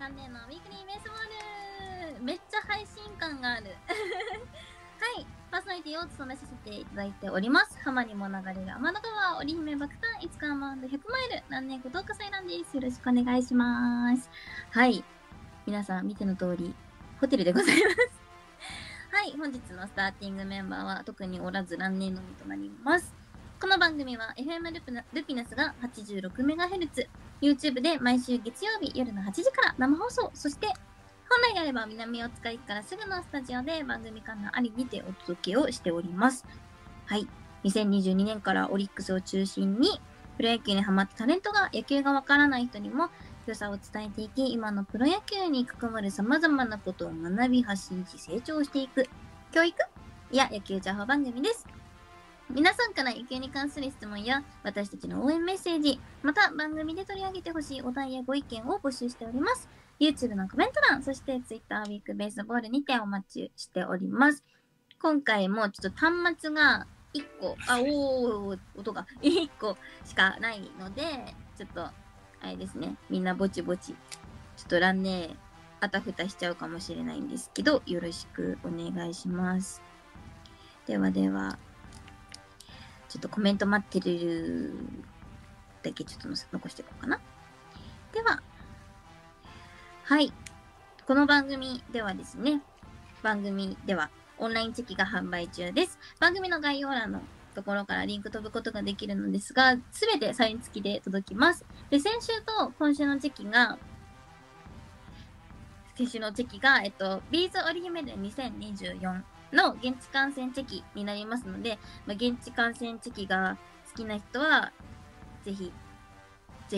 ランネのウィークリーベースボール。めっちゃ配信感がある。はい、パーソナリティを務めさせていただいております。浜にも流れる天の川、織姫爆誕、いつかアマウンド100マイル、ランネこと岡さいらんです。よろしくお願いします。はい、皆さん見ての通り、ホテルでございます。はい、本日のスターティングメンバーは特におらずランネのみとなります。この番組は FM ルピナスが 86MHz、YouTube で毎週月曜日夜の8時から生放送、そして本来であれば南大塚駅からすぐのスタジオで番組間のありにてお届けをしております。はい、2022年からオリックスを中心にプロ野球にハマったタレントが野球がわからない人にも良さを伝えていき、今のプロ野球に関わる様々なことを学び発信し成長していく教育や野球情報番組です。皆さんから野球に関する質問や私たちの応援メッセージ、また番組で取り上げてほしいお題やご意見を募集しております。YouTube のコメント欄、そして Twitter ウィークベースボールにてお待ちしております。今回もちょっと端末が1個、音が1個しかないので、ちょっと、あれですね、みんなぼちぼち、ちょっとランネー、あたふたしちゃうかもしれないんですけど、よろしくお願いします。ではでは、ちょっとコメント待ってるだけちょっと残していこうかな。では、はい。この番組ではですね、オンラインチェキが販売中です。番組の概要欄のところからリンク飛ぶことができるのですが、すべてサイン付きで届きます。で、先週と今週のチェキが、ビーズ織姫伝2024の現地観戦チェキになりますので、現地観戦チェキが好きな人は、ぜひゲ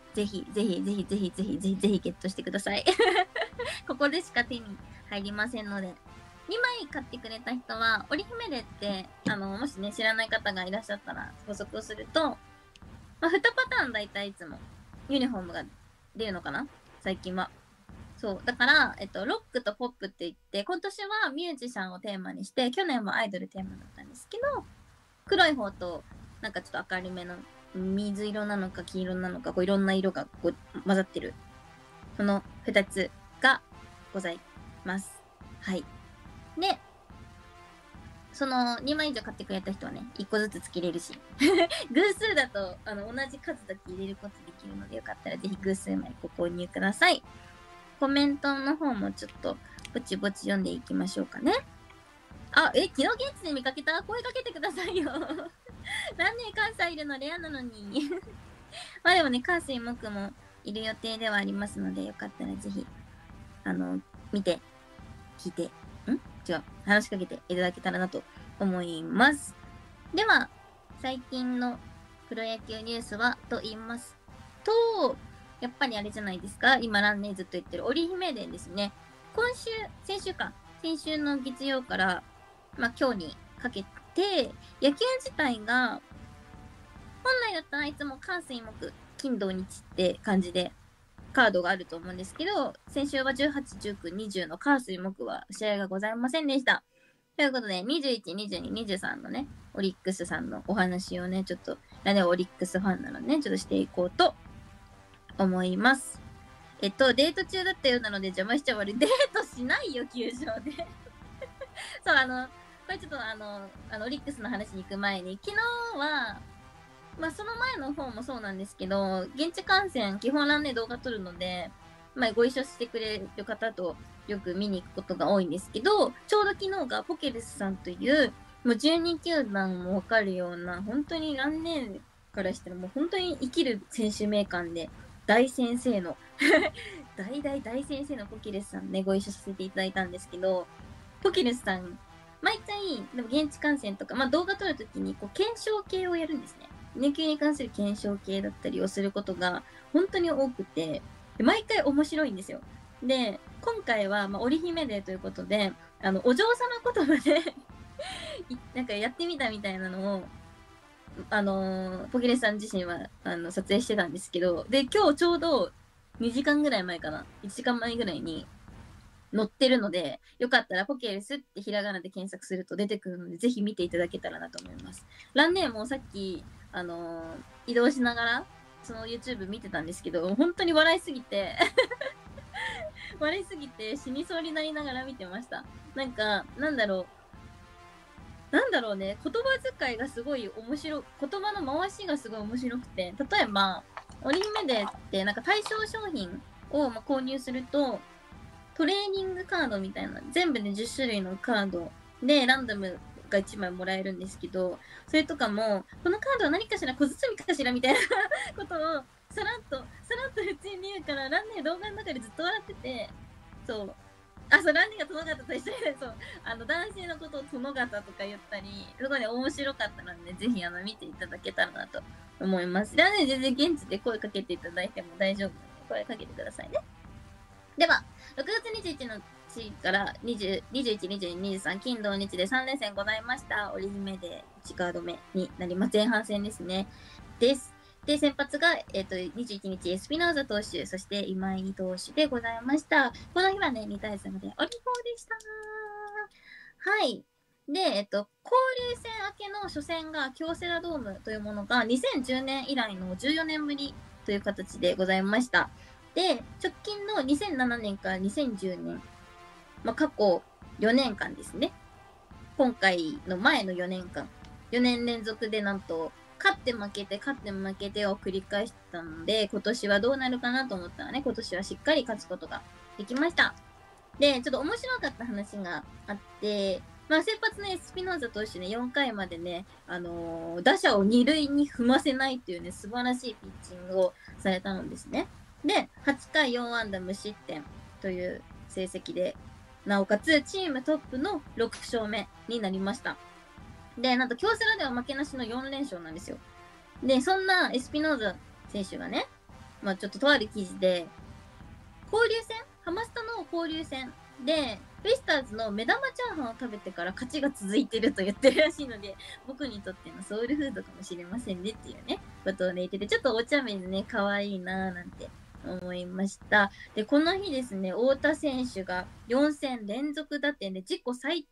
ットしてください。ここでしか手に入りませんので。2枚買ってくれた人は、織姫伝って、もしね、知らない方がいらっしゃったら補足をすると、2パターンだいたいいつもユニフォームが出るのかな最近は。そう。だから、ロックとポップって言って、今年はミュージシャンをテーマにして、去年はアイドルテーマだったんですけど、黒い方と、なんかちょっと明るめの、水色なのか黄色なのか、こういろんな色がこう混ざってる。この2つがございます。はい。で、その2枚以上買ってくれた人はね、1個ずつ付けれるし。偶数だと、同じ数だけ入れることできるので、よかったらぜひ偶数枚ご購入ください。コメントの方もちょっとぼちぼち読んでいきましょうかね。昨日現地で見かけた？声かけてくださいよ。何年関西いるのレアなのに。まあでもね、関西木もいる予定ではありますので、よかったらぜひ、見て、聞いて、話しかけていただけたらなと思います。では、最近のプロ野球ニュースはと言いますと、やっぱりあれじゃないですか。今、ランネずっと言ってる織姫伝ですね。先週の月曜から、今日にかけて、野球自体が、本来だったらいつも火水木、金土日って感じで、カードがあると思うんですけど、先週は18、19、20の火水木は試合がございませんでした。ということで、21、22、23のね、オリックスさんのお話をね、ちょっと、オリックスファンなのでね、ちょっとしていこうと思います。デート中だったようなので邪魔しちゃ悪い。デートしないよ、球場で。そう、これちょっとオリックスの話に行く前に、昨日は、その前の方もそうなんですけど、現地観戦、基本ランね、動画撮るので、ご一緒してくれる方とよく見に行くことが多いんですけど、ちょうど昨日がポケレスさんという、もう12球団もわかるような、本当にランネからしたらもう本当に生きる選手名鑑で、大先生の大先生のポケレスさんね、ご一緒させていただいたんですけど、ポケレスさん、毎回、でも現地観戦とか、動画撮るときにこう検証系をやるんですね。野球に関する検証系だったりをすることが本当に多くて、毎回面白いんですよ。で、今回は、織姫デーということで、お嬢様言葉でなんかやってみたみたいなのを、ポケレさん自身は撮影してたんですけど、で、今日ちょうど2時間ぐらい前かな、1時間前ぐらいに載ってるので、よかったらポケレスってひらがなで検索すると出てくるので、ぜひ見ていただけたらなと思います。ランネーもさっき、移動しながら、その YouTube 見てたんですけど、本当に笑いすぎて笑いすぎて死にそうになりながら見てました。なんか、なんだろうね、言葉遣いがすごい面白い、言葉の回しがすごい面白くて、例えば、織姫でってなんか対象商品を購入すると、トレーニングカードみたいな、全部で10種類のカードでランダムが1枚もらえるんですけど、それとかも、このカードは何かしら、小包かしらみたいなことを、さらっと普通に言うから、ランネ動画の中でずっと笑ってて、そう。あ、そう、ランネが殿方と一緒で、そう、男性のことを殿方とか言ったり、すごいね、面白かったので、ぜひ、見ていただけたらなと思います。ランネ全然現地で声かけていただいても大丈夫なので、声かけてくださいね。では、6月21日から20、21、22、23、金土日で3連戦ございました。織姫で1カード目になります。前半戦ですね。です。で、先発が、21日、エスピノーザ投手、そして今井投手でございました。この日はね、2対3で、オリフォーでした。はい。で、交流戦明けの初戦が京セラドームというものが2010年以来の14年ぶりという形でございました。で、直近の2007年から2010年、過去4年間ですね。今回の前の4年間、4年連続でなんと、勝って負けてを繰り返したので、今年はどうなるかなと思ったらね、今年はしっかり勝つことができました。で、ちょっと面白かった話があって、先発のエスピノーザ投手ね、4回までね、打者を2塁に踏ませないっていうね、素晴らしいピッチングをされたのですね。で、8回4安打無失点という成績で、なおかつチームトップの6勝目になりました。で、なんと京セラでは負けなしの4連勝なんですよ。で、そんなエスピノーザ選手がね、ちょっととある記事で、交流戦ハマスタの交流戦で、ベイスターズの目玉チャーハンを食べてから勝ちが続いてると言ってるらしいので、僕にとってのソウルフードかもしれませんねっていうね、ことをね、言ってて、ちょっとお茶目でね、可愛いなーなんて思いました。で、この日ですね、太田選手が4戦連続打点で自己最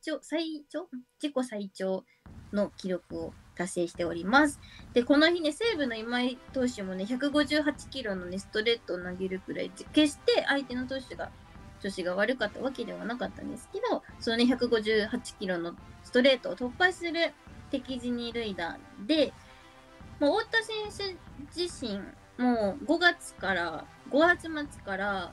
長の記録を達成しております。で、この日ね、西武の今井投手もね、158キロのね、ストレートを投げるくらい、決して相手の投手が調子が悪かったわけではなかったんですけど、そのね、158キロのストレートを突破する敵陣二塁打で、もう太田選手自身、もう5月末から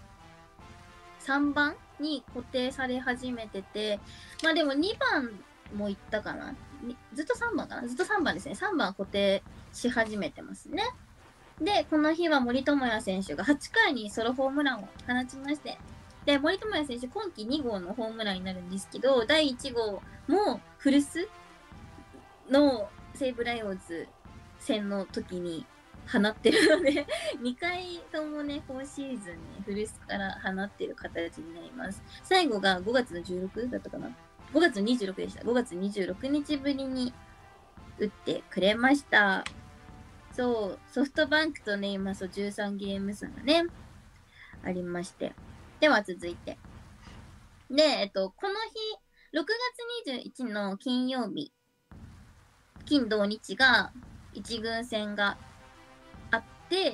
3番に固定され始めてて、でも2番もいったかな。ずっと3番かな。ずっと3番ですね。3番固定し始めてますね。で、この日は森友哉選手が8回にソロホームランを放ちまして、で、森友哉選手今季2号のホームランになるんですけど、第1号も古巣の西武ライオンズ戦の時に放ってるので2回ともね、今シーズンに古巣から放ってる形になります。最後が5月の16だったかな。5月26でした。5月26日ぶりに打ってくれました。そう、ソフトバンクとね、今そう13ゲーム差がね、ありまして。では続いて。で、この日、6月21日の金曜日、金土日が1軍戦があって、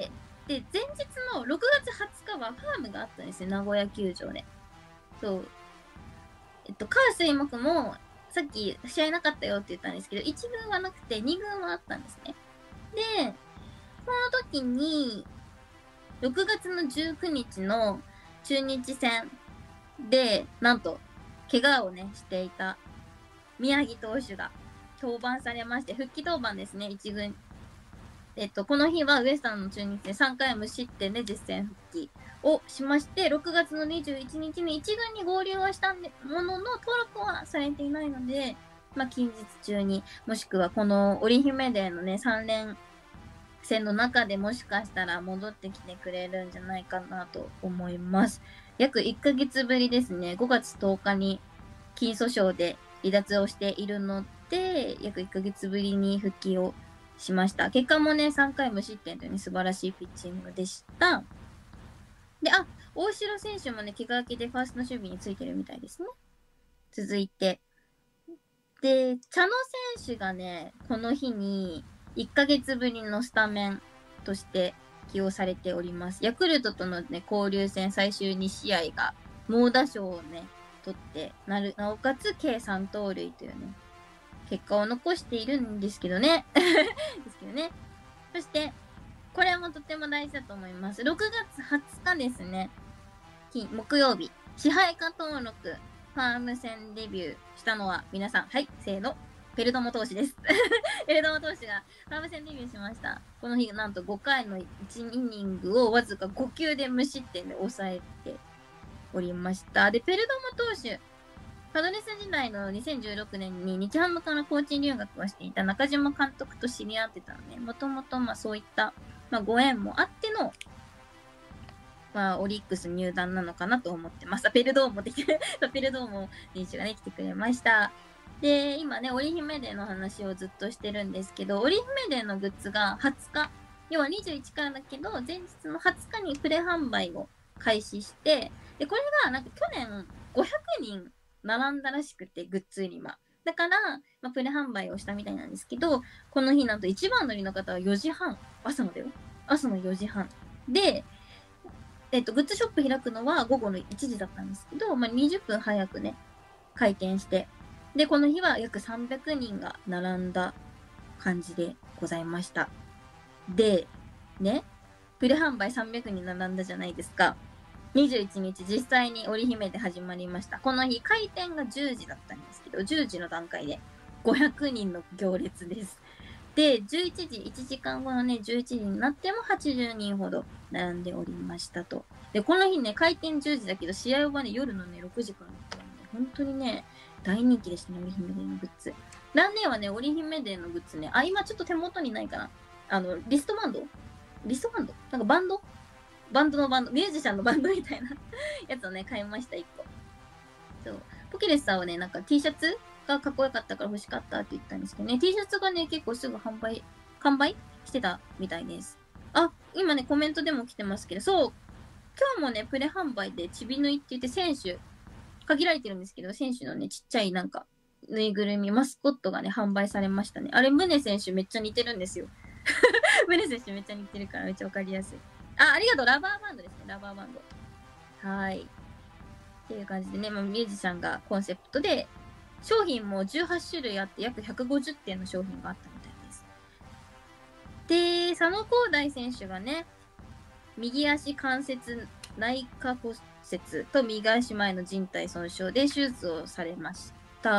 で、前日の6月20日はファームがあったんですよ、名古屋球場で。そう。カ水木も、さっき試合なかったよって言ったんですけど、1軍はなくて2軍はあったんですね。で、この時に、6月の19日の中日戦で、なんと、怪我をね、していた宮城投手が登板されまして、復帰登板ですね、1軍。この日はウエスタンの中日で3回無失点で実戦復帰をしまして、6月の21日に1軍に合流はしたものの、登録はされていないので、近日中に、もしくはこの織姫デーのね、3連戦の中でもしかしたら戻ってきてくれるんじゃないかなと思います。約1ヶ月ぶりですね。5月10日に筋訴訟で離脱をしているので、約1ヶ月ぶりに復帰をしました。結果もね、3回無失点というね、素晴らしいピッチングでした。で、大城選手もね、怪我明けでファーストの守備についてるみたいですね。続いて。で、茶野選手がね、この日に1ヶ月ぶりのスタメンとして起用されております。ヤクルトとのね、交流戦最終2試合が猛打賞をね、取ってなおかつ計3盗塁というね、結果を残しているんですけどね。ですけどね。そして、これもとても大事だと思います。6月20日ですね。木曜日、支配下登録、ファーム戦デビューしたのは皆さん、はい、せーの、ペルドモ投手です。ペルドモ投手がファーム戦デビューしました。この日、なんと5回の1イニングをわずか5球で無失点で抑えておりました。で、ペルドモ投手、パドレス時代の2016年に日ハムからコーチ留学をしていた中島監督と知り合ってたのね。もともとそういった、ご縁もあっての、オリックス入団なのかなと思ってます。ペルドーモ選手がね、来てくれました。で、今ね、織姫デーの話をずっとしてるんですけど、織姫デーのグッズが20日、要は21からだけど、前日の20日にプレ販売を開始して、で、これがなんか去年500人並んだらしくて、グッズ売り場。だから、プレ販売をしたみたいなんですけど、この日なんと一番乗りの方は4時半、朝の4時半。で、グッズショップ開くのは午後の1時だったんですけど、20分早くね、開店して、で、この日は約300人が並んだ感じでございました。で、ね、プレ販売300人並んだじゃないですか。21日、実際に織姫で始まりました。この日、開店が10時だったんですけど、10時の段階で500人の行列です。で、11時、1時間後のね、11時になっても80人ほど並んでおりましたと。で、この日ね、開店10時だけど、試合はね、夜のね、6時からだったので、本当にね、大人気でしたね、織姫デーのグッズ。来年はね、織姫デーのグッズね、今ちょっと手元にないかな。リストバンドなんかバンドミュージシャンのバンドみたいなやつをね、買いました、1個。そう。ポキレスさんはね、なんか T シャツがかっこよかったから欲しかったって言ったんですけどね、T シャツがね、結構すぐ完売してたみたいです。今ね、コメントでも来てますけど、そう、今日もね、プレ販売でちびぬいって言って選手、限られてるんですけど、選手のね、ちっちゃいなんか、ぬいぐるみ、マスコットがね、販売されましたね。あれ、宗選手めっちゃ似てるんですよ。宗選手めっちゃ似てるからめっちゃわかりやすい。ありがとう。ラバーバンドですね。ラバーバンド。はい。っていう感じでね、ミュージシャンがコンセプトで、商品も18種類あって約150点の商品があったみたいです。で、佐野光大選手がね、右足関節内下骨折と右足前の靭帯損傷で手術をされました。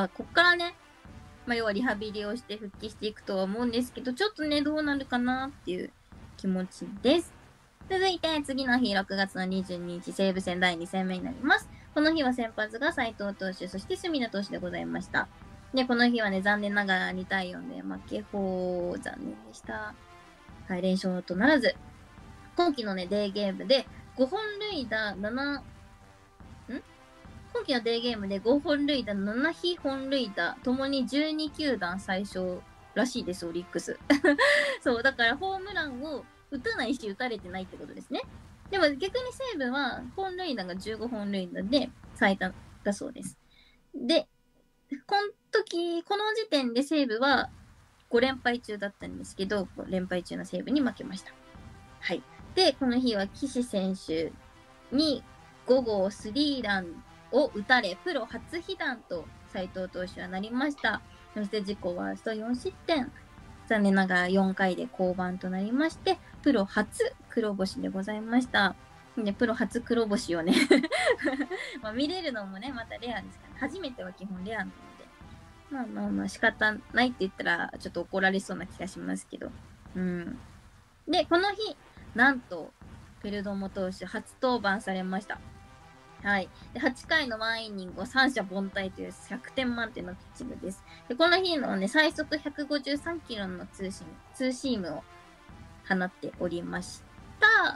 こっからね、要はリハビリをして復帰していくとは思うんですけど、ちょっとね、どうなるかなっていう気持ちです。続いて、次の日、6月の22日、西武戦第2戦目になります。この日は先発が斉藤投手、そして隅田投手でございました。で、この日はね、残念ながら2対4で負け残念でした。はい、連勝とならず。今季のね、デーゲームで5本塁打7、今季のデーゲームで5本塁打、7被本塁打、ともに12球団最小らしいです、オリックス。そう、だからホームランを打たないし打たれてないってことですね。でも逆に西武は本塁打が15本塁打で最多だそうです。で、この時点で西武は5連敗中だったんですけど、連敗中の西武に負けました。はい。で、この日は岸選手に5号スリーランを打たれ、プロ初被弾と斉藤投手はなりました。そして自己ワースト4失点。残念ながら4回で降板となりまして、プロ初黒星でございました。で、プロ初黒星をね見れるのもね、またレアですから、初めては基本レアなので、仕方ないって言ったら、ちょっと怒られそうな気がしますけど。うん。で、この日、なんと、ペルドモ投手初登板されました。はい。で、8回の1イニングを三者凡退という100点満点のピッチングです。で、この日のね、最速153キロのツーシームを放っておりました。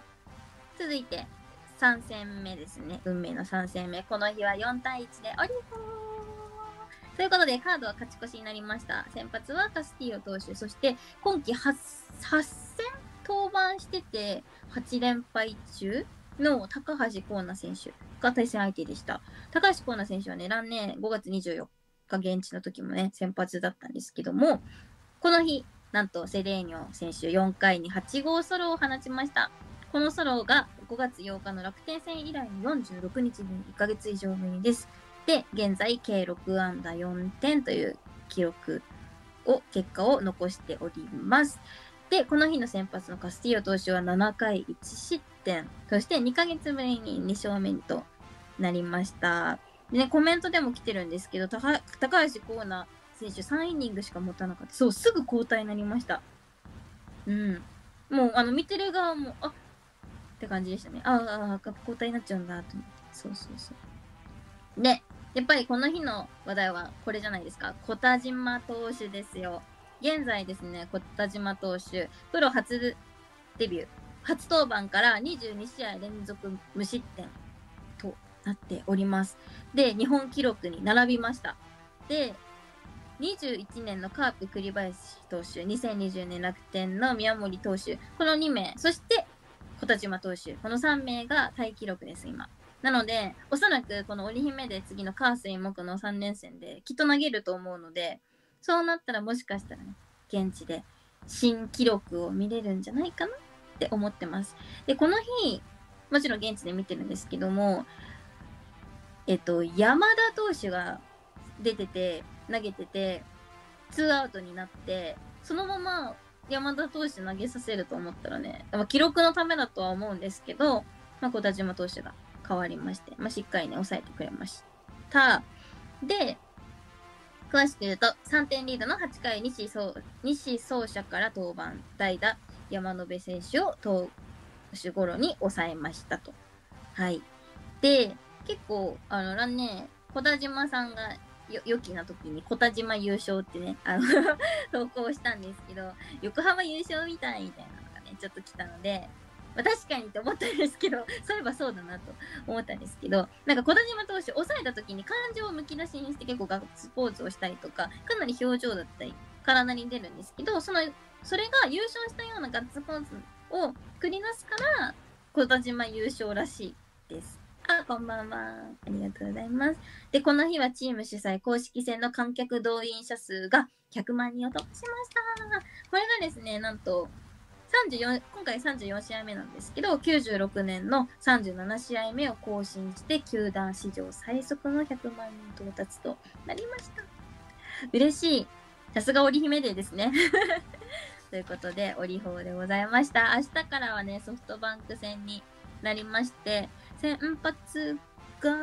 続いて、3戦目ですね。運命の3戦目。この日は4対1で、オリホーということで、カードは勝ち越しになりました。先発はカスティーヨ投手、そして今季8戦登板してて、8連敗中の高橋光成選手が対戦相手でした。高橋光成選手はね、来年5月24日現地の時もね、先発だったんですけども、この日、なんとセレーニョ選手4回に8号ソロを放ちました。このソロが 5月8日の楽天戦以来の46日分、1ヶ月以上ぶりです。で、現在計6安打4点という結果を残しております。で、この日の先発のカスティーヨ投手は7回1失点。そして2ヶ月ぶりに2勝目となりました。でね、コメントでも来てるんですけど、高橋光成選手3イニングしか持たなかった。そう、すぐ交代になりました。うん。もう、見てる側も、って感じでしたね。交代になっちゃうんだ、と思って。そうそうそう。で、やっぱりこの日の話題はこれじゃないですか。小田島投手ですよ。現在ですね、小田島投手、プロ初デビュー、初登板から22試合連続無失点となっております。で、日本記録に並びました。で、21年のカープ栗林投手、2020年楽天の宮森投手、この2名、そして小田島投手、この3名がタイ記録です、今。なので、おそらくこの織姫で次のカースイ木の3連戦できっと投げると思うので、そうなったらもしかしたらね、現地で新記録を見れるんじゃないかなって思ってます。で、この日、もちろん現地で見てるんですけども、山田投手が出てて、投げてて、2アウトになって、そのまま山田投手投げさせると思ったらね、記録のためだとは思うんですけど、小田島投手が変わりまして、しっかりね、抑えてくれました。で、詳しく言うと、3点リードの8回、西走者から登板、代打、山野辺選手を投手ゴロに抑えましたと。はい。で、結構、小田島さんが良きな時に小田島優勝ってね、投稿したんですけど、横浜優勝みたいみたいなのがね、ちょっと来たので、確かにって思ったんですけど、そういえばそうだなと思ったんですけど、小田島投手、抑えた時に感情をむき出しにして結構ガッツポーズをしたりとか、かなり表情だったり、体に出るんですけど、それが優勝したようなガッツポーズを繰り出すから、小田島優勝らしいです。こんばんは。ありがとうございます。で、この日はチーム主催公式戦の観客動員者数が100万人を突破しました。これがですね、なんと、今回34試合目なんですけど、96年の37試合目を更新して、球団史上最速の100万人到達となりました。嬉しい。さすが織姫デーですね。ということで、織姫でございました。明日からはね、ソフトバンク戦になりまして、先発が、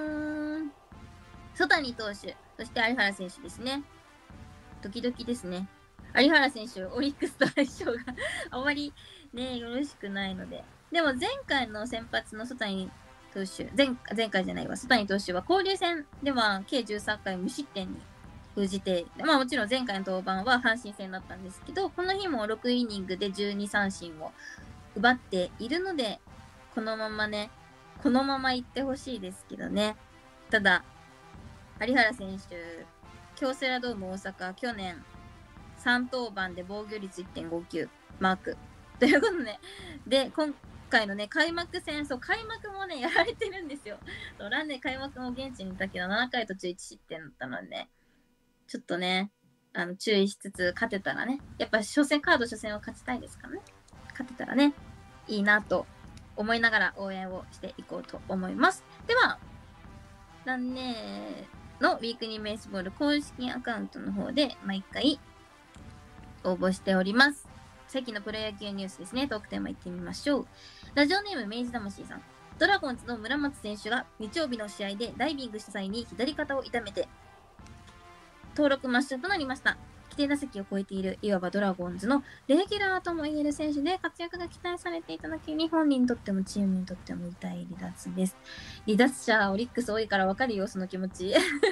曽谷投手、そして有原選手ですね。ドキドキですね。有原選手、オリックスと相性があまりね、よろしくないので。でも前回の先発の曽谷投手、前回じゃないわ、曽谷投手は交流戦では計13回無失点に封じて、もちろん前回の登板は阪神戦だったんですけど、この日も6イニングで12三振を奪っているので、このまま行ってほしいですけどね。ただ、有原選手、京セラドーム大阪、去年3登板で防御率 1.59 マーク。ということで、今回のね、開幕戦、開幕もね、やられてるんですよ。開幕も現地にいたけど、7回途中1失点だったのでね、ちょっとね、注意しつつ勝てたらね、やっぱ初戦を勝ちたいですからね。勝てたらね、いいなと思いながら応援をしていこうと思います。では、ランネーのウィークリーベースボール公式アカウントの方で毎回応募しております。さっきのプロ野球ニュースですね。トークテーマいってみましょう。ラジオネーム明治魂さん。ドラゴンズの村松選手が日曜日の試合でダイビングした際に左肩を痛めて登録抹消となりました。規定打席を超えている、いわばドラゴンズのレギュラーとも言える選手で活躍が期待されていただけに、本人にとってもチームにとっても痛い離脱です。離脱者オリックス多いから分かるよ、その気持ち。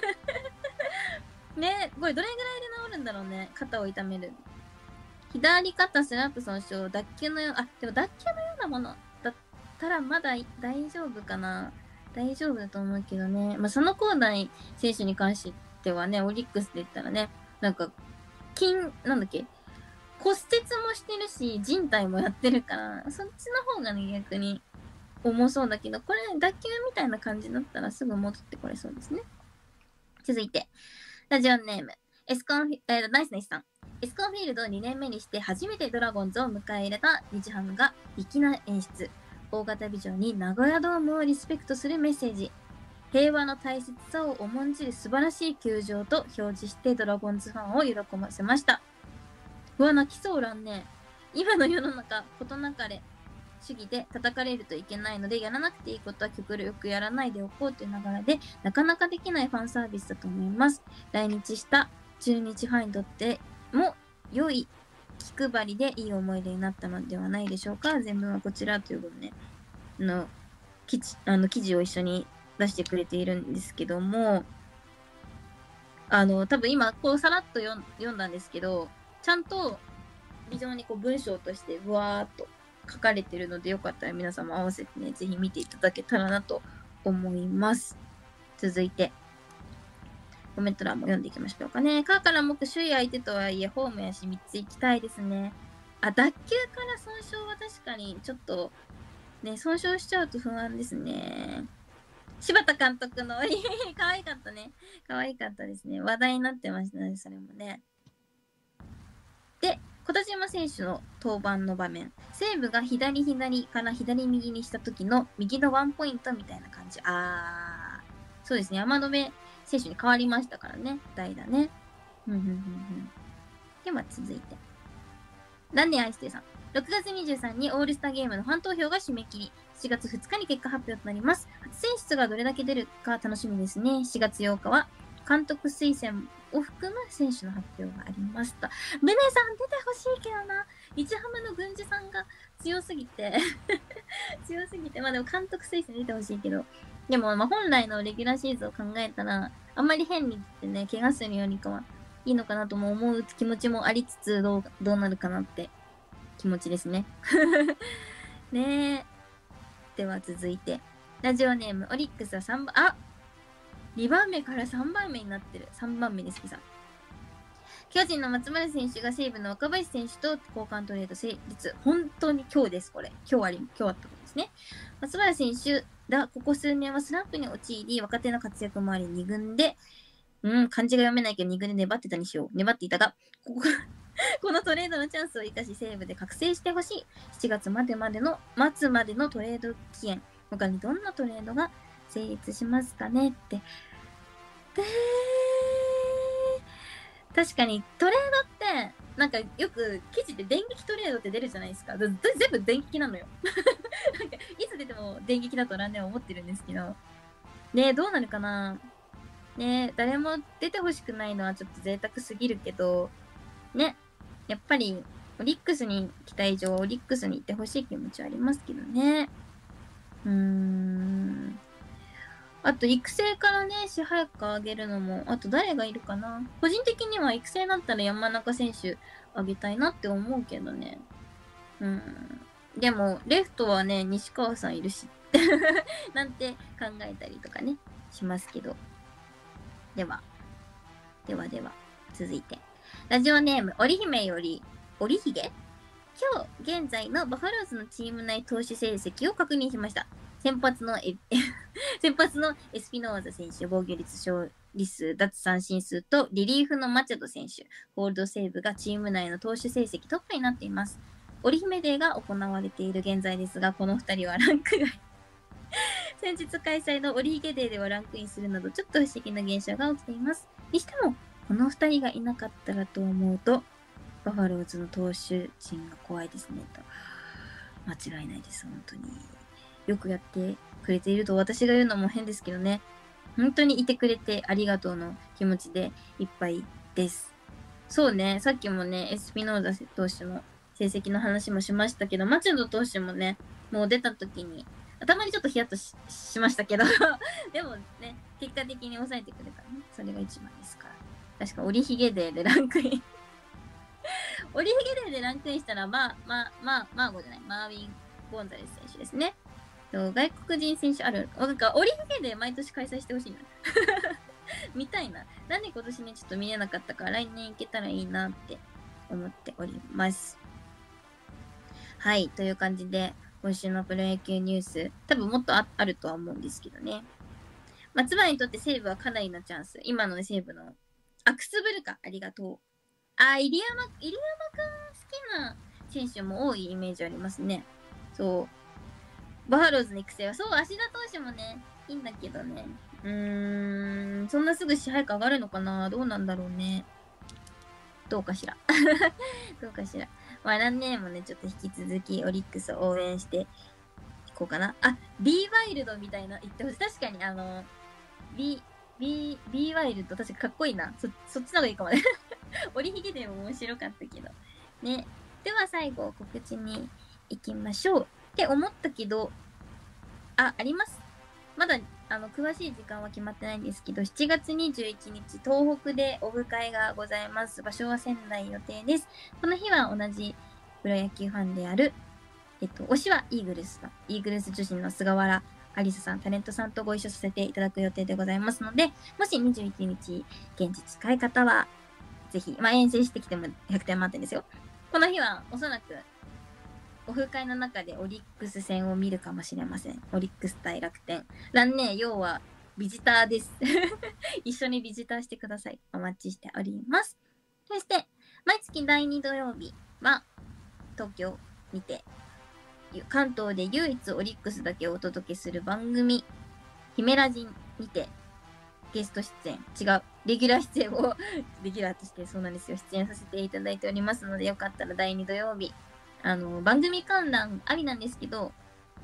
ね、これどれぐらいで治るんだろうね、肩を痛める。左肩スラップ損傷、でも脱臼のようなものだったらまだ大丈夫かな。大丈夫だと思うけどね。佐野皓大選手に関してはね、オリックスで言ったらね、なんだっけ、骨折もしてるし、人体もやってるから、そっちの方がね、逆に重そうだけど、これ、脱臼みたいな感じだったらすぐ戻ってこれそうですね。続いて、ラジオネーム、ナイスネイスさん。エスコンフィールドを2年目にして初めてドラゴンズを迎え入れた日ハムが粋な演出。 大型ビジョンに名古屋ドームをリスペクトするメッセージ。平和の大切さを重んじる素晴らしい球場と表示してドラゴンズファンを喜ばせました。うわ、泣きそうらんね。今の世の中、事なかれ主義で叩かれるといけないので、やらなくていいことは極力やらないでおこうという流れで、なかなかできないファンサービスだと思います。来日した中日ファンにとっても良い気配りでいい思い出になったのではないでしょうか。全文はこちらということで、記事を一緒に出してくれているんですけども、多分今こうさらっと読んだんですけど、ちゃんと非常にこう文章としてぶわーっと書かれてるので、よかったら皆様合わせてね、ぜひ見ていただけたらなと思います。続いて、コメント欄も読んでいきましょうかね。カーから目首位相手とはいえ、ホームやし3つ行きたいですね。脱臼から損傷は確かにちょっと、ね、損傷しちゃうと不安ですね。柴田監督の可愛かったね。可愛かったですね。話題になってましたね、それもね。で、小田島選手の登板の場面。西武が左から左右にした時の右のワンポイントみたいな感じ。そうですね。山野辺選手に変わりましたからね。代打ね。では続いて。ダンネアイステイさん。6月23日にオールスターゲームのファン投票が締め切り、7月2日に結果発表となります。初選出がどれだけ出るか楽しみですね。7月8日は監督推薦を含む選手の発表がありました。ベネさん出てほしいけどな。日ハムの軍事さんが強すぎてまあでも監督推薦出てほしいけど、でもまあ本来のレギュラーシーズンを考えたら、あんまり変にってね、怪我するよりかはいいのかなとも思う気持ちもありつつ、どうなるかなって気持ちですね。ねえ。では続いて、ラジオネーム、オリックスは3番、2番目から3番目になってる。3番目です、きさん。巨人の松原選手が西武の若林選手と交換トレード成立。本当に今日です、これ。今日あったことですね。松原選手がここ数年はスランプに陥り、若手の活躍もあり、2軍で、漢字が読めないけど2軍で粘ってたにしよう。粘っていたが、このトレードのチャンスを生かし西武で覚醒してほしい。7月末までのトレード期限。他にどんなトレードが成立しますかねって。確かにトレードって、なんかよく記事で電撃トレードって出るじゃないですか。全部電撃なのよ。なんかいつ出ても電撃だとランネは思ってるんですけど。ねえ、どうなるかな。ねえ、誰も出てほしくないのはちょっと贅沢すぎるけど、ね、やっぱりオリックスに来た以上、オリックスに行ってほしい気持ちはありますけどね。あと、育成からね、早く上げるのも、あと誰がいるかな。個人的には育成だったら山中選手上げたいなって思うけどね。でも、レフトはね、西川さんいるし、なんて考えたりとかね、しますけど。では、続いて。ラジオネーム、織姫より、織姫今日、現在のバファローズのチーム内投手成績を確認しました。先発のエスピノーザ選手、防御率、勝利数、奪三振数とリリーフのマチャド選手、ホールドセーブがチーム内の投手成績トップになっています。織姫デーが行われている現在ですが、この2人はランク外。先日開催の織姫デーではランクインするなど、ちょっと不思議な現象が起きています。にしても、この2人がいなかったらと思うと、バファローズの投手陣が怖いですねと。間違いないです、本当に。よくやってくれていると私が言うのも変ですけどね。本当にいてくれてありがとうの気持ちでいっぱいです。そうね、さっきもね、エスピノーザ投手の成績の話もしましたけど、マチュド投手もね、もう出た時に、頭にちょっとヒヤッと しましたけど、でもね、結果的に抑えてくれたね。それが一番ですから。確か、織姫デーでランクイン。織姫デーでランクインしたら、マーゴじゃない、マーウィン・ゴンザレス選手ですね。外国人選手ある。なんか、織姫で毎年開催してほしいな。見たいな。なんで今年ね、ちょっと見れなかったから、来年行けたらいいなって思っております。はい、という感じで、今週のプロ野球ニュース、多分もっと あるとは思うんですけどね。松原にとって西武はかなりのチャンス。今のね、西武のアクスブルか、ありがとう。入山くん好きな選手も多いイメージありますね。そう。 バファローズの育成は、そう、芦田投手もね、いいんだけどね。そんなすぐ支配下上がるのかな？どうなんだろうね。どうかしら。どうかしら。まあ、ランネーもね、ちょっと引き続きオリックスを応援していこうかな。あ、B ワイルドみたいな言ってほしい。確かにB ワイルド、確かかっこいいな。そっちの方がいいかもね。折りひげでも面白かったけど。ね。では最後、告知に行きましょう。って思ったけど、あります。まだ、詳しい時間は決まってないんですけど、7月21日、東北でオフ会がございます。場所は仙台予定です。この日は同じプロ野球ファンである、推しはイーグルス女子の菅原アリサさん、タレントさんとご一緒させていただく予定でございますので、もし21日、現地近い方は、ぜひ、遠征してきても100点満点ですよ。この日は、おそらく、オフ会の中でオリックス戦を見るかもしれません。オリックス対楽天。要は、ビジターです。一緒にビジターしてください。お待ちしております。そして、毎月第2土曜日は、東京にて、関東で唯一オリックスだけをお届けする番組、姫ラジにて、ゲスト出演、レギュラー出演を、レギュラーとしてそうなんですよ、出演させていただいておりますので、よかったら第2土曜日、番組観覧ありなんですけど、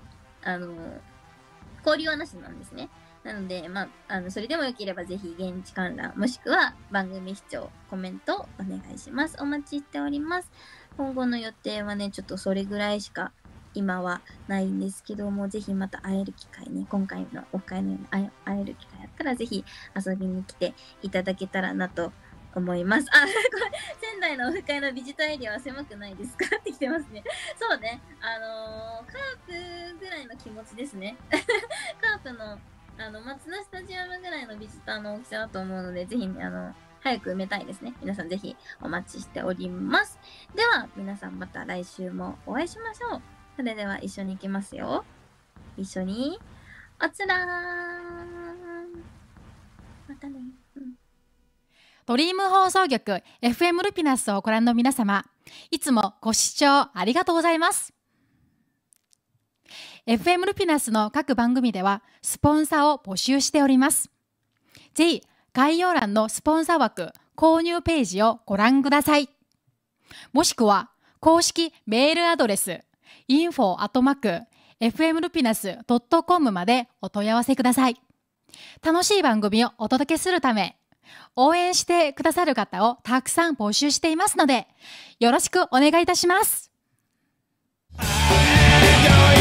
交流はなしなんですね。なので、それでもよければぜひ現地観覧、もしくは番組視聴、コメントお願いします。お待ちしております。今後の予定はね、ちょっとそれぐらいしか今はないんですけども、ぜひまた会える機会ね、今回のオフ会のように会える機会あったらぜひ遊びに来ていただけたらなと思います。これ、仙台のオフ会のビジターエリアは狭くないですかって来てますね。そうね。カープぐらいの気持ちですね。カープの、松田スタジアムぐらいのビジターの大きさだと思うので、ぜひね、早く埋めたいですね。皆さんぜひお待ちしております。では、皆さんまた来週もお会いしましょう。それでは一緒に行きますよ。一緒に、おつらーん。またね。 ドリーム放送局 FM ルピナスをご覧の皆様、いつもご視聴ありがとうございます。FM ルピナスの各番組ではスポンサーを募集しております。ぜひ概要欄のスポンサー枠購入ページをご覧ください。もしくは公式メールアドレス info@fmlupinas.com までお問い合わせください。楽しい番組をお届けするため、応援してくださる方をたくさん募集していますので、よろしくお願いいたします。